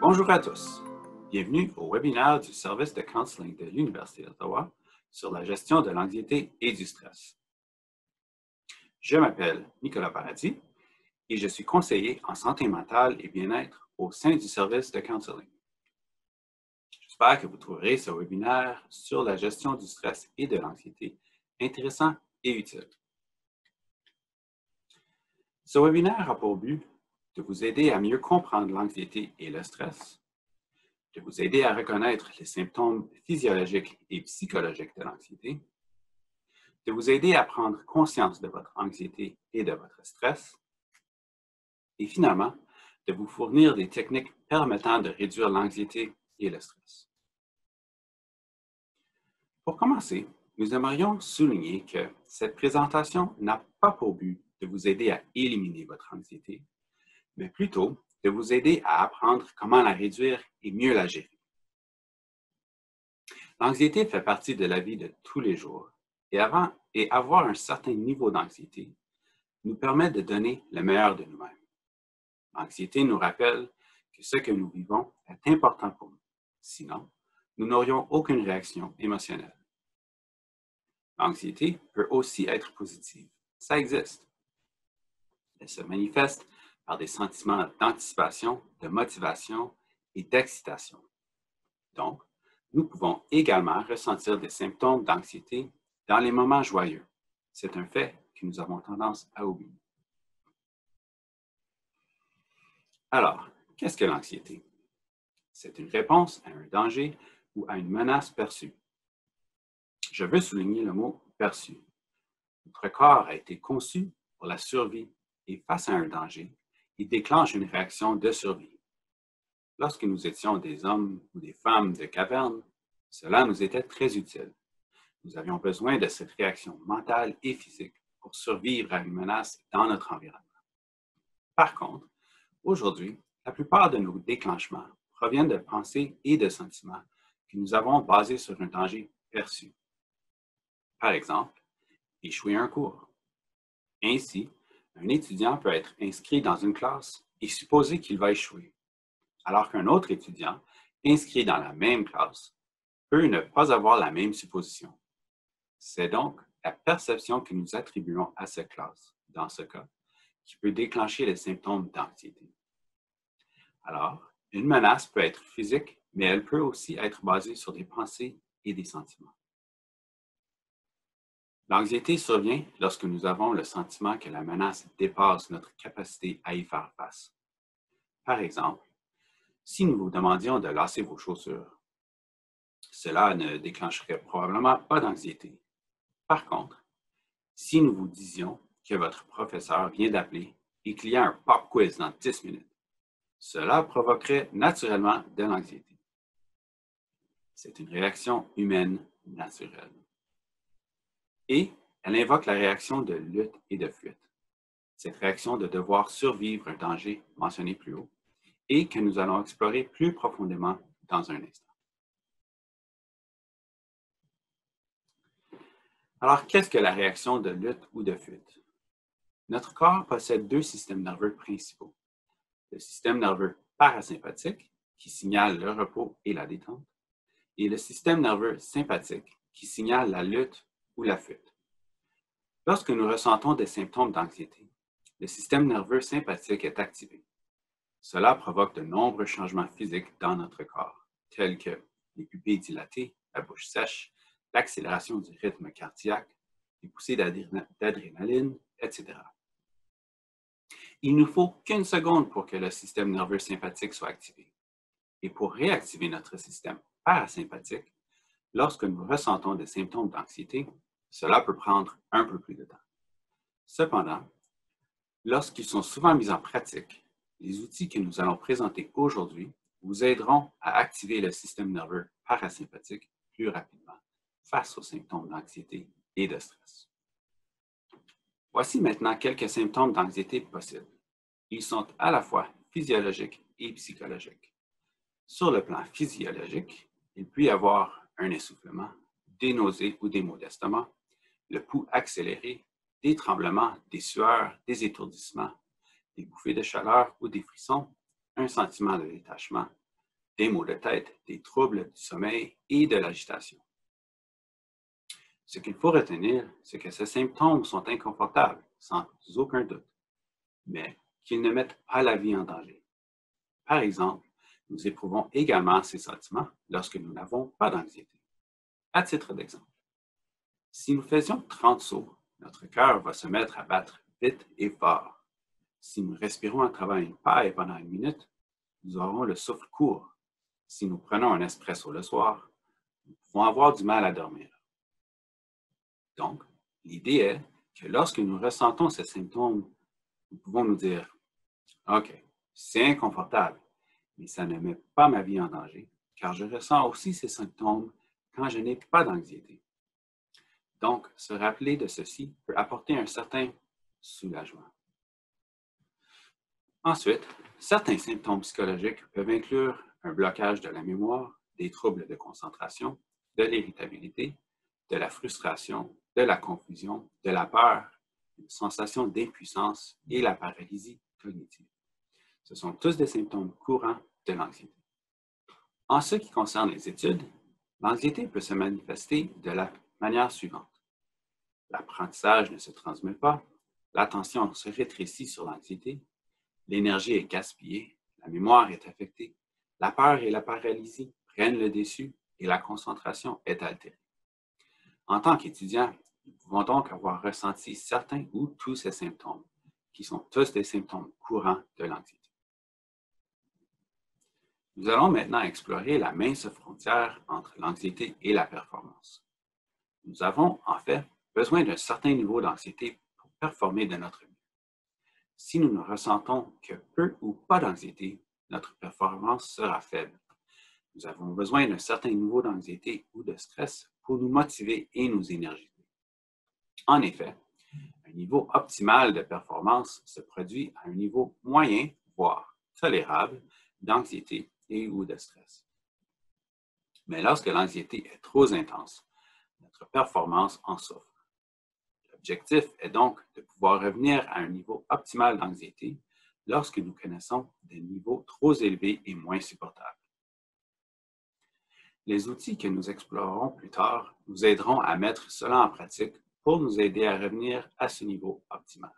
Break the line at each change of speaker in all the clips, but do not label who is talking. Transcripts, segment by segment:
Bonjour à tous. Bienvenue au webinaire du service de counseling de l'Université d'Ottawa sur la gestion de l'anxiété et du stress. Je m'appelle Nicolas Paradis et je suis conseiller en santé mentale et bien-être au sein du service de counseling. J'espère que vous trouverez ce webinaire sur la gestion du stress et de l'anxiété intéressant et utile. Ce webinaire a pour but de vous aider à mieux comprendre l'anxiété et le stress, de vous aider à reconnaître les symptômes physiologiques et psychologiques de l'anxiété, de vous aider à prendre conscience de votre anxiété et de votre stress, et finalement, de vous fournir des techniques permettant de réduire l'anxiété et le stress. Pour commencer, nous aimerions souligner que cette présentation n'a pas pour but de vous aider à éliminer votre anxiété, mais plutôt de vous aider à apprendre comment la réduire et mieux la gérer. L'anxiété fait partie de la vie de tous les jours et avoir un certain niveau d'anxiété nous permet de donner le meilleur de nous-mêmes. L'anxiété nous rappelle que ce que nous vivons est important pour nous. Sinon, nous n'aurions aucune réaction émotionnelle. L'anxiété peut aussi être positive. Ça existe. Elle se manifeste par des sentiments d'anticipation, de motivation et d'excitation. Donc, nous pouvons également ressentir des symptômes d'anxiété dans les moments joyeux. C'est un fait que nous avons tendance à oublier. Alors, qu'est-ce que l'anxiété? C'est une réponse à un danger ou à une menace perçue. Je veux souligner le mot « perçu ». Notre corps a été conçu pour la survie et face à un danger, il déclenche une réaction de survie. Lorsque nous étions des hommes ou des femmes de caverne, cela nous était très utile. Nous avions besoin de cette réaction mentale et physique pour survivre à une menace dans notre environnement. Par contre, aujourd'hui, la plupart de nos déclenchements proviennent de pensées et de sentiments que nous avons basés sur un danger perçu. Par exemple, échouer un cours. Ainsi, un étudiant peut être inscrit dans une classe et supposer qu'il va échouer, alors qu'un autre étudiant inscrit dans la même classe peut ne pas avoir la même supposition. C'est donc la perception que nous attribuons à cette classe, dans ce cas, qui peut déclencher les symptômes d'anxiété. Alors, une menace peut être physique, mais elle peut aussi être basée sur des pensées et des sentiments. L'anxiété survient lorsque nous avons le sentiment que la menace dépasse notre capacité à y faire face. Par exemple, si nous vous demandions de lasser vos chaussures, cela ne déclencherait probablement pas d'anxiété. Par contre, si nous vous disions que votre professeur vient d'appeler et qu'il y a un pop quiz dans 10 minutes, cela provoquerait naturellement de l'anxiété. C'est une réaction humaine naturelle. Et elle invoque la réaction de lutte et de fuite. Cette réaction de devoir survivre un danger mentionné plus haut et que nous allons explorer plus profondément dans un instant. Alors, qu'est-ce que la réaction de lutte ou de fuite? Notre corps possède deux systèmes nerveux principaux. Le système nerveux parasympathique, qui signale le repos et la détente, et le système nerveux sympathique, qui signale la lutte ou la fuite. Lorsque nous ressentons des symptômes d'anxiété, le système nerveux sympathique est activé. Cela provoque de nombreux changements physiques dans notre corps, tels que les pupilles dilatées, la bouche sèche, l'accélération du rythme cardiaque, les poussées d'adrénaline, etc. Il ne nous faut qu'une seconde pour que le système nerveux sympathique soit activé. Et pour réactiver notre système parasympathique, lorsque nous ressentons des symptômes d'anxiété, cela peut prendre un peu plus de temps. Cependant, lorsqu'ils sont souvent mis en pratique, les outils que nous allons présenter aujourd'hui vous aideront à activer le système nerveux parasympathique plus rapidement face aux symptômes d'anxiété et de stress. Voici maintenant quelques symptômes d'anxiété possibles. Ils sont à la fois physiologiques et psychologiques. Sur le plan physiologique, il peut y avoir un essoufflement, des nausées ou des maux d'estomac, le pouls accéléré, des tremblements, des sueurs, des étourdissements, des bouffées de chaleur ou des frissons, un sentiment de détachement, des maux de tête, des troubles du sommeil et de l'agitation. Ce qu'il faut retenir, c'est que ces symptômes sont inconfortables, sans aucun doute, mais qu'ils ne mettent pas la vie en danger. Par exemple, nous éprouvons également ces sentiments lorsque nous n'avons pas d'anxiété. À titre d'exemple, si nous faisions 30 sauts, notre cœur va se mettre à battre vite et fort. Si nous respirons à travers une paille pendant 1 minute, nous aurons le souffle court. Si nous prenons un espresso le soir, nous pouvons avoir du mal à dormir. Donc, l'idée est que lorsque nous ressentons ces symptômes, nous pouvons nous dire « OK, c'est inconfortable, mais ça ne met pas ma vie en danger, car je ressens aussi ces symptômes quand je n'ai pas d'anxiété. » Donc, se rappeler de ceci peut apporter un certain soulagement. Ensuite, certains symptômes psychologiques peuvent inclure un blocage de la mémoire, des troubles de concentration, de l'irritabilité, de la frustration, de la confusion, de la peur, une sensation d'impuissance et la paralysie cognitive. Ce sont tous des symptômes courants de l'anxiété. En ce qui concerne les études, l'anxiété peut se manifester de la manière suivante. L'apprentissage ne se transmet pas, l'attention se rétrécit sur l'anxiété, l'énergie est gaspillée, la mémoire est affectée, la peur et la paralysie prennent le dessus et la concentration est altérée. En tant qu'étudiants, nous pouvons donc avoir ressenti certains ou tous ces symptômes, qui sont tous des symptômes courants de l'anxiété. Nous allons maintenant explorer la mince frontière entre l'anxiété et la performance. Nous avons, en fait, besoin d'un certain niveau d'anxiété pour performer de notre mieux. Si nous ne ressentons que peu ou pas d'anxiété, notre performance sera faible. Nous avons besoin d'un certain niveau d'anxiété ou de stress pour nous motiver et nous énergiser. En effet, un niveau optimal de performance se produit à un niveau moyen, voire tolérable, d'anxiété et ou de stress. Mais lorsque l'anxiété est trop intense, notre performance en souffre. L'objectif est donc de pouvoir revenir à un niveau optimal d'anxiété lorsque nous connaissons des niveaux trop élevés et moins supportables. Les outils que nous explorerons plus tard nous aideront à mettre cela en pratique pour nous aider à revenir à ce niveau optimal.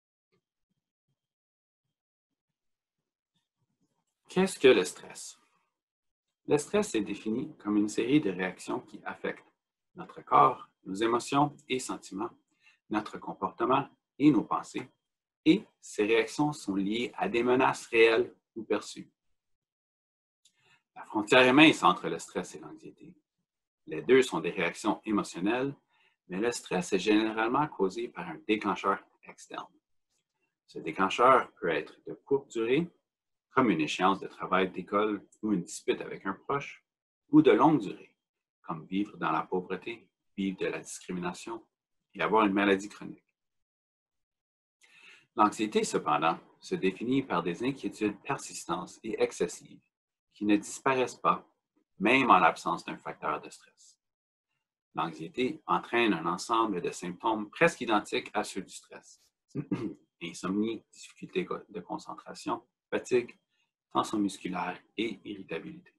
Qu'est-ce que le stress? Le stress est défini comme une série de réactions qui affectent notre corps, nos émotions et sentiments, notre comportement et nos pensées, et ces réactions sont liées à des menaces réelles ou perçues. La frontière est mince entre le stress et l'anxiété. Les deux sont des réactions émotionnelles, mais le stress est généralement causé par un déclencheur externe. Ce déclencheur peut être de courte durée, comme une échéance de travail d'école ou une dispute avec un proche, ou de longue durée, comme vivre dans la pauvreté, vivre de la discrimination et avoir une maladie chronique. L'anxiété, cependant, se définit par des inquiétudes persistantes et excessives qui ne disparaissent pas, même en l'absence d'un facteur de stress. L'anxiété entraîne un ensemble de symptômes presque identiques à ceux du stress. Insomnie, difficulté de concentration, fatigue, tension musculaire et irritabilité.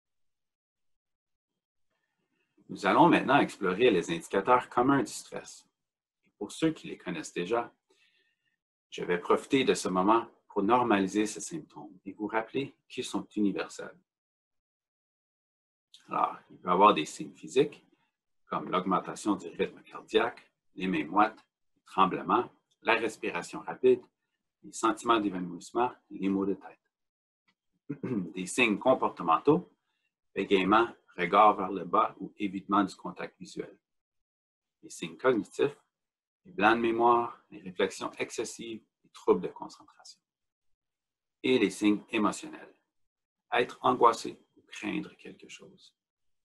Nous allons maintenant explorer les indicateurs communs du stress. Et pour ceux qui les connaissent déjà, je vais profiter de ce moment pour normaliser ces symptômes et vous rappeler qu'ils sont universels. Alors, il peut y avoir des signes physiques, comme l'augmentation du rythme cardiaque, les mains moites, les tremblements, la respiration rapide, les sentiments d'évanouissement, les maux de tête. Des signes comportementaux, bégaiement, regard vers le bas ou évitement du contact visuel. Les signes cognitifs, les blancs de mémoire, les réflexions excessives, les troubles de concentration. Et les signes émotionnels, être angoissé ou craindre quelque chose.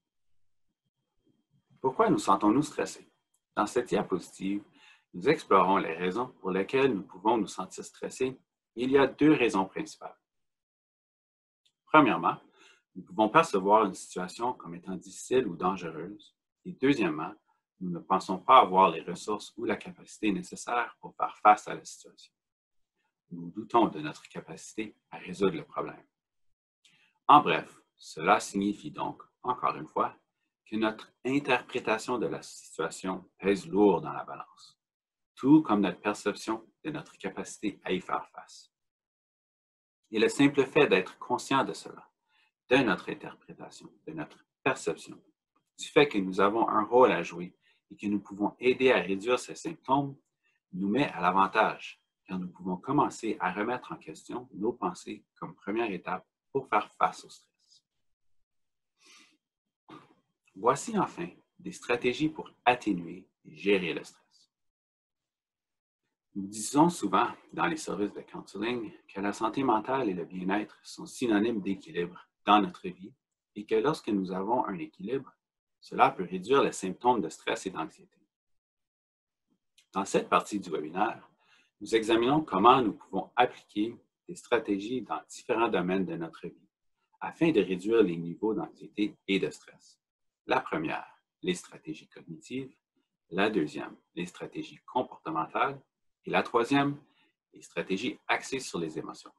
Pourquoi nous sentons-nous stressés? Dans cette diapositive, nous explorons les raisons pour lesquelles nous pouvons nous sentir stressés. Il y a 2 raisons principales. Premièrement, nous pouvons percevoir une situation comme étant difficile ou dangereuse. Et deuxièmement, nous ne pensons pas avoir les ressources ou la capacité nécessaire pour faire face à la situation. Nous doutons de notre capacité à résoudre le problème. En bref, Cela signifie donc, encore une fois, que notre interprétation de la situation pèse lourd dans la balance, tout comme notre perception de notre capacité à y faire face. Et le simple fait d'être conscient de cela, de notre interprétation, de notre perception, du fait que nous avons un rôle à jouer et que nous pouvons aider à réduire ces symptômes, nous met à l'avantage, car nous pouvons commencer à remettre en question nos pensées comme première étape pour faire face au stress. Voici enfin des stratégies pour atténuer et gérer le stress. Nous disons souvent dans les services de counseling que la santé mentale et le bien-être sont synonymes d'équilibre dans notre vie et que lorsque nous avons un équilibre, cela peut réduire les symptômes de stress et d'anxiété. Dans cette partie du webinaire, nous examinons comment nous pouvons appliquer des stratégies dans différents domaines de notre vie afin de réduire les niveaux d'anxiété et de stress. La première, les stratégies cognitives. La deuxième, les stratégies comportementales. Et la troisième, les stratégies axées sur les émotions.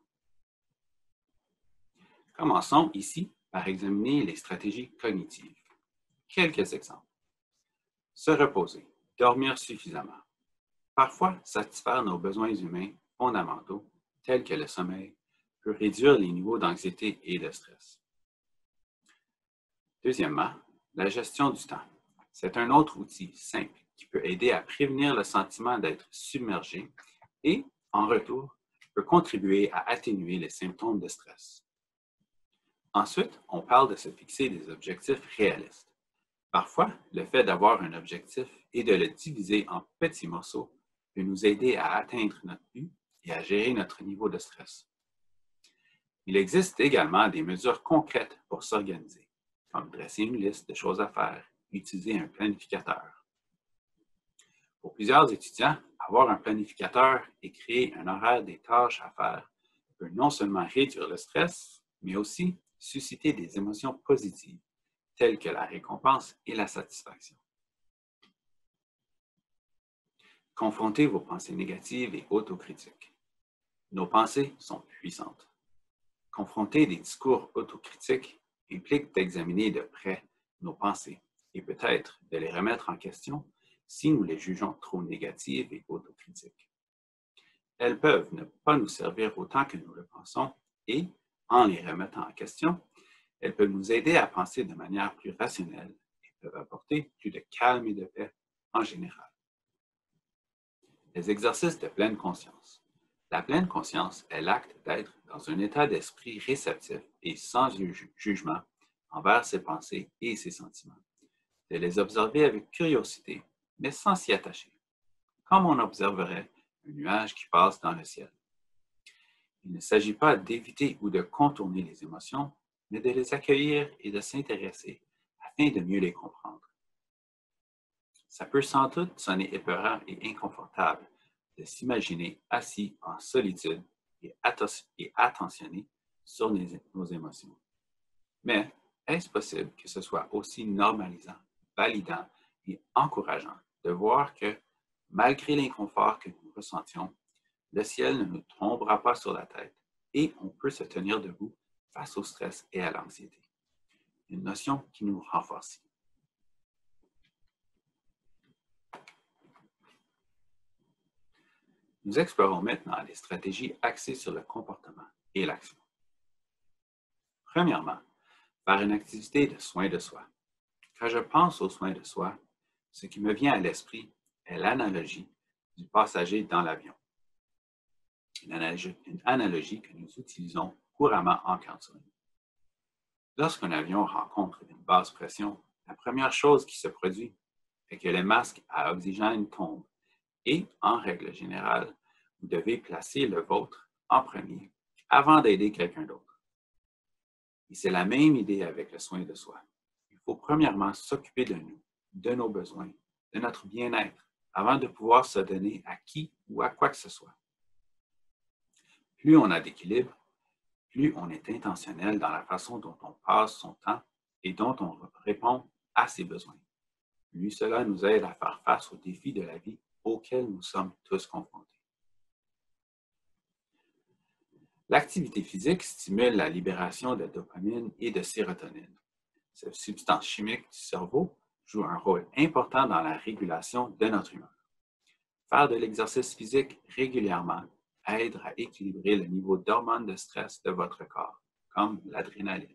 Commençons ici par examiner les stratégies cognitives. Quelques exemples. Se reposer, dormir suffisamment. Parfois, satisfaire nos besoins humains fondamentaux, tels que le sommeil, peut réduire les niveaux d'anxiété et de stress. Deuxièmement, la gestion du temps. C'est un autre outil simple qui peut aider à prévenir le sentiment d'être submergé et, en retour, peut contribuer à atténuer les symptômes de stress. Ensuite, on parle de se fixer des objectifs réalistes. Parfois, le fait d'avoir un objectif et de le diviser en petits morceaux peut nous aider à atteindre notre but et à gérer notre niveau de stress. Il existe également des mesures concrètes pour s'organiser, comme dresser une liste de choses à faire et utiliser un planificateur. Pour plusieurs étudiants, avoir un planificateur et créer un horaire des tâches à faire peut non seulement réduire le stress, mais aussi susciter des émotions positives, telles que la récompense et la satisfaction. Confrontez vos pensées négatives et autocritiques. Nos pensées sont puissantes. Confronter des discours autocritiques implique d'examiner de près nos pensées et peut-être de les remettre en question si nous les jugeons trop négatives et autocritiques. Elles peuvent ne pas nous servir autant que nous le pensons et, en les remettant en question, elles peuvent nous aider à penser de manière plus rationnelle et peuvent apporter plus de calme et de paix en général. Les exercices de pleine conscience. La pleine conscience est l'acte d'être dans un état d'esprit réceptif et sans jugement envers ses pensées et ses sentiments, de les observer avec curiosité, mais sans s'y attacher, comme on observerait un nuage qui passe dans le ciel. Il ne s'agit pas d'éviter ou de contourner les émotions, mais de les accueillir et de s'intéresser afin de mieux les comprendre. Ça peut sans doute sonner épeurant et inconfortable de s'imaginer assis en solitude et attentionné sur nos émotions. Mais est-ce possible que ce soit aussi normalisant, validant et encourageant de voir que, malgré l'inconfort que nous ressentions, le ciel ne nous tombera pas sur la tête et on peut se tenir debout face au stress et à l'anxiété. Une notion qui nous renforce. Nous explorons maintenant les stratégies axées sur le comportement et l'action. Premièrement, faire une activité de soin de soi. Quand je pense aux soins de soi, ce qui me vient à l'esprit est l'analogie du passager dans l'avion. Une analogie que nous utilisons couramment en counseling. Lorsqu'un avion rencontre une basse pression, la première chose qui se produit est que les masques à oxygène tombent et, en règle générale, vous devez placer le vôtre en premier avant d'aider quelqu'un d'autre. Et c'est la même idée avec le soin de soi. Il faut premièrement s'occuper de nous, de nos besoins, de notre bien-être, avant de pouvoir se donner à qui ou à quoi que ce soit. Plus on a d'équilibre, plus on est intentionnel dans la façon dont on passe son temps et dont on répond à ses besoins. Plus cela nous aide à faire face aux défis de la vie auxquels nous sommes tous confrontés. L'activité physique stimule la libération de dopamine et de sérotonine. Ces substances chimiques du cerveau jouent un rôle important dans la régulation de notre humeur. Faire de l'exercice physique régulièrement aide à équilibrer le niveau d'hormones de stress de votre corps, comme l'adrénaline.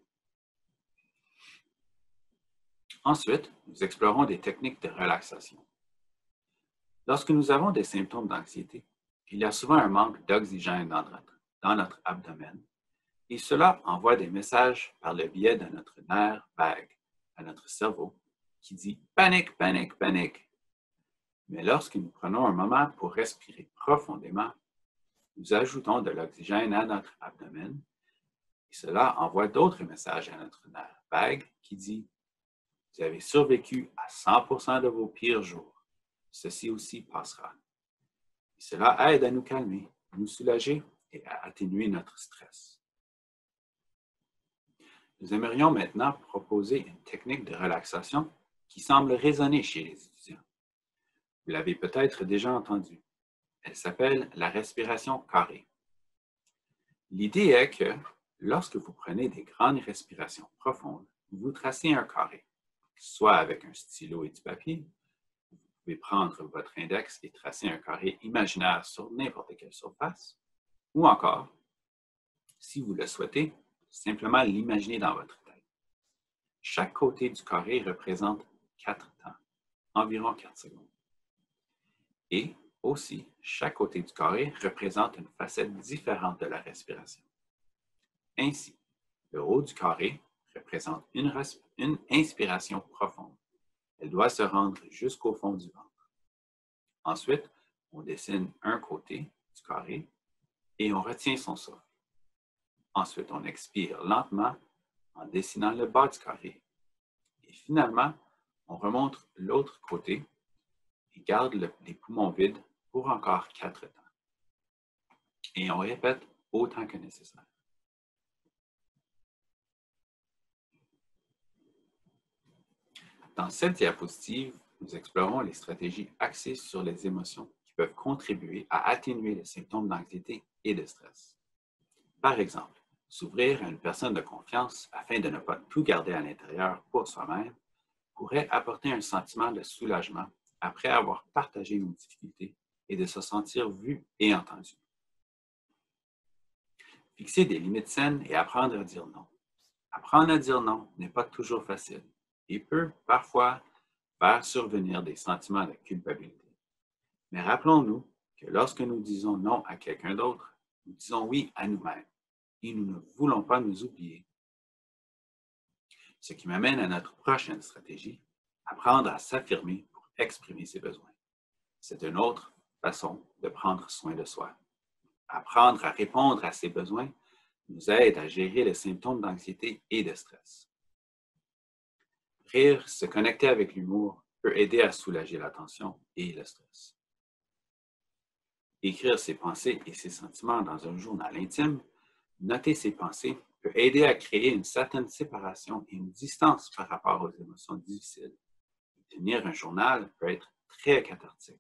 Ensuite, nous explorons des techniques de relaxation. Lorsque nous avons des symptômes d'anxiété, il y a souvent un manque d'oxygène dans notre abdomen et cela envoie des messages par le biais de notre nerf vague à notre cerveau qui dit « panique, panique, panique ». Mais lorsque nous prenons un moment pour respirer profondément, nous ajoutons de l'oxygène à notre abdomen et cela envoie d'autres messages à notre nerf vague qui dit « vous avez survécu à 100% de vos pires jours. Ceci aussi passera. » Et cela aide à nous calmer, à nous soulager et à atténuer notre stress. Nous aimerions maintenant proposer une technique de relaxation qui semble résonner chez les étudiants. Vous l'avez peut-être déjà entendue. Elle s'appelle la respiration carrée. L'idée est que lorsque vous prenez des grandes respirations profondes, vous tracez un carré, soit avec un stylo et du papier. Vous pouvez prendre votre index et tracer un carré imaginaire sur n'importe quelle surface, ou encore, si vous le souhaitez, simplement l'imaginer dans votre tête. Chaque côté du carré représente 4 temps, environ 4 secondes. Et aussi, chaque côté du carré représente une facette différente de la respiration. Ainsi, le haut du carré représente une inspiration profonde. Elle doit se rendre jusqu'au fond du ventre. Ensuite, on dessine un côté du carré et on retient son souffle. Ensuite, on expire lentement en dessinant le bas du carré. Et finalement, on remonte l'autre côté et garde les poumons vides pour encore 4 temps. Et on répète autant que nécessaire. Dans cette diapositive, nous explorons les stratégies axées sur les émotions qui peuvent contribuer à atténuer les symptômes d'anxiété et de stress. Par exemple, s'ouvrir à une personne de confiance afin de ne pas tout garder à l'intérieur pour soi-même pourrait apporter un sentiment de soulagement après avoir partagé nos difficultés et de se sentir vu et entendu. Fixer des limites saines et apprendre à dire non. Apprendre à dire non n'est pas toujours facile et peut parfois faire survenir des sentiments de culpabilité. Mais rappelons-nous que lorsque nous disons non à quelqu'un d'autre, nous disons oui à nous-mêmes et nous ne voulons pas nous oublier. Ce qui m'amène à notre prochaine stratégie, apprendre à s'affirmer pour exprimer ses besoins. C'est une autre façon de prendre soin de soi. Apprendre à répondre à ses besoins nous aide à gérer les symptômes d'anxiété et de stress. Rire, se connecter avec l'humour peut aider à soulager la tension et le stress. Écrire ses pensées et ses sentiments dans un journal intime, noter ses pensées peut aider à créer une certaine séparation et une distance par rapport aux émotions difficiles. Tenir un journal peut être très cathartique.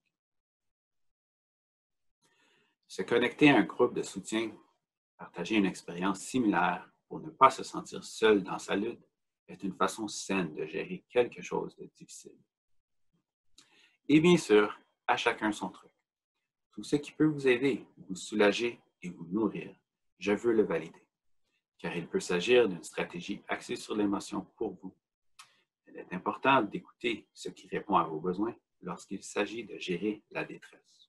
Se connecter à un groupe de soutien, partager une expérience similaire pour ne pas se sentir seul dans sa lutte est une façon saine de gérer quelque chose de difficile. Et bien sûr, à chacun son truc. Tout ce qui peut vous aider, vous soulager et vous nourrir, je veux le valider, car il peut s'agir d'une stratégie axée sur l'émotion pour vous. Il est important d'écouter ce qui répond à vos besoins lorsqu'il s'agit de gérer la détresse.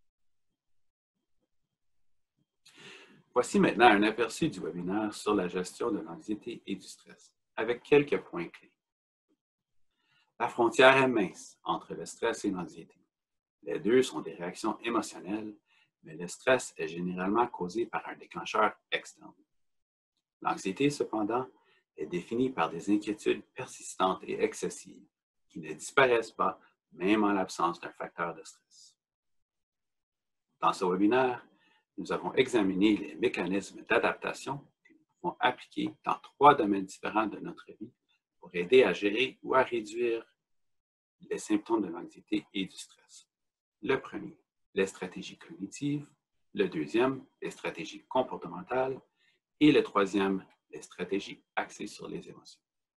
Voici maintenant un aperçu du webinaire sur la gestion de l'anxiété et du stress, avec quelques points clés. La frontière est mince entre le stress et l'anxiété. Les deux sont des réactions émotionnelles, mais le stress est généralement causé par un déclencheur externe. L'anxiété, cependant, est définie par des inquiétudes persistantes et excessives qui ne disparaissent pas même en l'absence d'un facteur de stress. Dans ce webinaire, nous avons examiné les mécanismes d'adaptation que nous pouvons appliquer dans 3 domaines différents de notre vie pour aider à gérer ou à réduire les symptômes de l'anxiété et du stress. Le premier, les stratégies cognitives. Le deuxième, les stratégies comportementales. Et le troisième, les stratégies axées sur les émotions.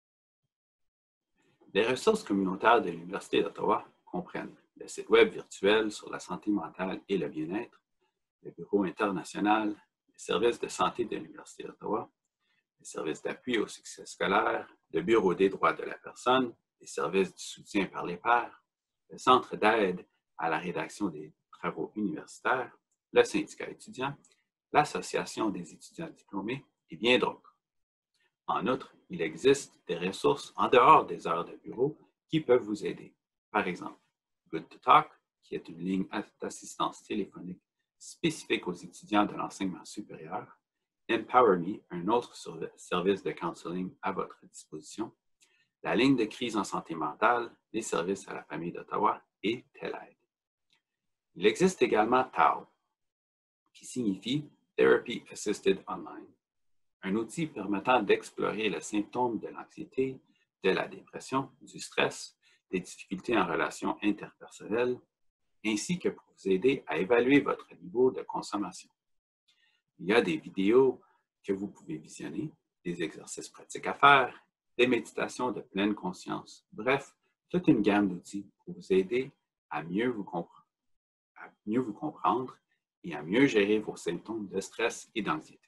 Les ressources communautaires de l'Université d'Ottawa comprennent le site web virtuel sur la santé mentale et le bien-être, le bureau international, les services de santé de l'Université d'Ottawa, les services d'appui au succès scolaire, le bureau des droits de la personne, les services du soutien par les pairs, le centre d'aide à la rédaction des travaux universitaires, le syndicat étudiant, l'Association des étudiants diplômés et bien d'autres. En outre, il existe des ressources en dehors des heures de bureau qui peuvent vous aider. Par exemple, Good to Talk, qui est une ligne d'assistance téléphonique spécifique aux étudiants de l'enseignement supérieur, Empower Me, un autre service de counseling à votre disposition, la ligne de crise en santé mentale, les services à la famille d'Ottawa et TELAIDE. Il existe également TAO, qui signifie Therapy Assisted Online, un outil permettant d'explorer les symptômes de l'anxiété, de la dépression, du stress, des difficultés en relations interpersonnelles, ainsi que pour vous aider à évaluer votre niveau de consommation. Il y a des vidéos que vous pouvez visionner, des exercices pratiques à faire, des méditations de pleine conscience, bref, toute une gamme d'outils pour vous aider à mieux vous comprendre et à mieux gérer vos symptômes de stress et d'anxiété.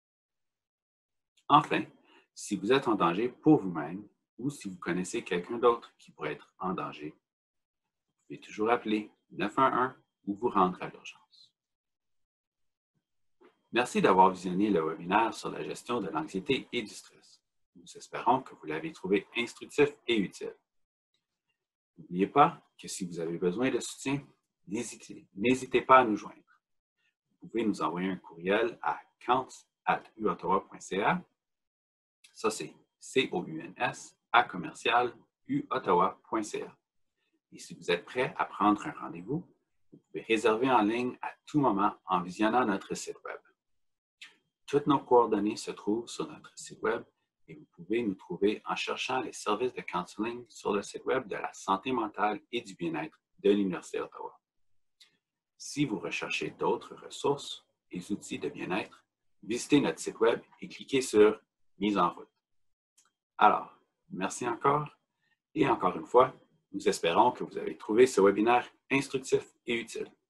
Enfin, si vous êtes en danger pour vous-même ou si vous connaissez quelqu'un d'autre qui pourrait être en danger, vous pouvez toujours appeler 911 ou vous rendre à l'urgence. Merci d'avoir visionné le webinaire sur la gestion de l'anxiété et du stress. Nous espérons que vous l'avez trouvé instructif et utile. N'oubliez pas que si vous avez besoin de soutien, n'hésitez pas à nous joindre. Vous pouvez nous envoyer un courriel à counts@uottawa.ca. Ça, c'est COUNS@uottawa.ca. Et si vous êtes prêt à prendre un rendez-vous, vous pouvez réserver en ligne à tout moment en visionnant notre site web. Toutes nos coordonnées se trouvent sur notre site web et vous pouvez nous trouver en cherchant les services de counseling sur le site web de la santé mentale et du bien-être de l'Université d'Ottawa. Si vous recherchez d'autres ressources et outils de bien-être, visitez notre site web et cliquez sur « Mise en route ». Alors, merci encore et encore une fois, nous espérons que vous avez trouvé ce webinaire instructif et utile.